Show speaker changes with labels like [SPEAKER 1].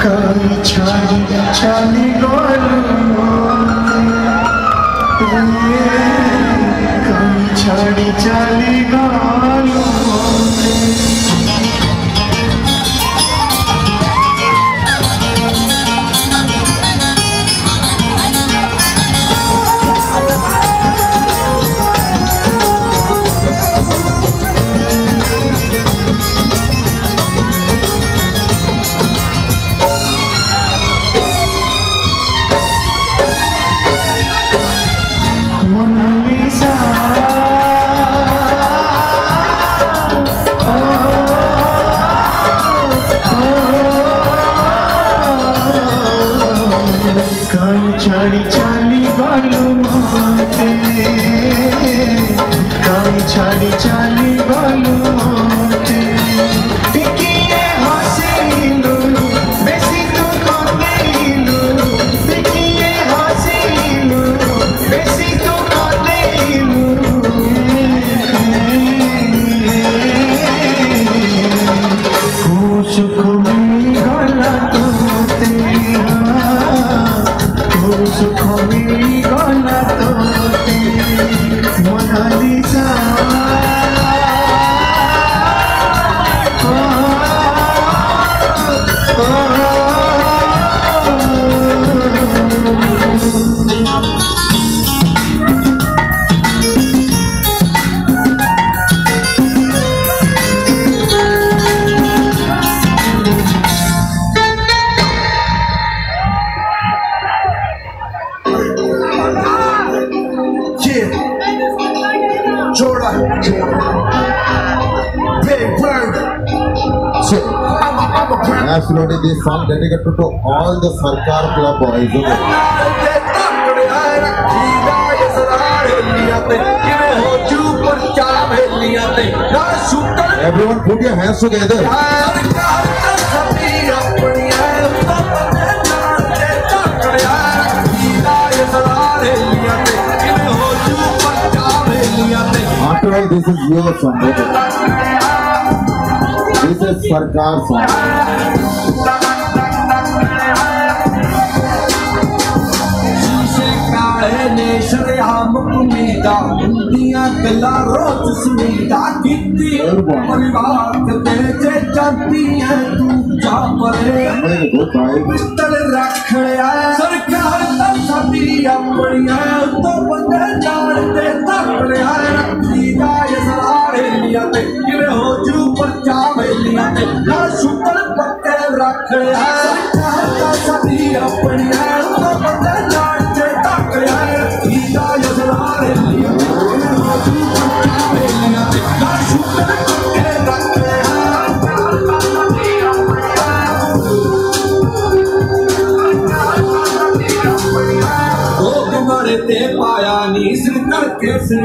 [SPEAKER 1] कहीं छाड़ी चली गलू कहीं छाड़ी चली गलू छाड़ी चली गलू कहीं छाड़ी चली गलू टिकिए हसीलू बेसी तो कदेलू टिकिए हसीलू बेसी तो कदेलू खुश खुमी गला तोते सुखमी गला तोते Monalisa Jordan, Big Bird.
[SPEAKER 2] So, absolutely, this song dedicated to all the Sarkar Club boys. Everyone, put your hands together. After all, this is your song. This is Sarkar song.
[SPEAKER 3] पाया नी सिर करके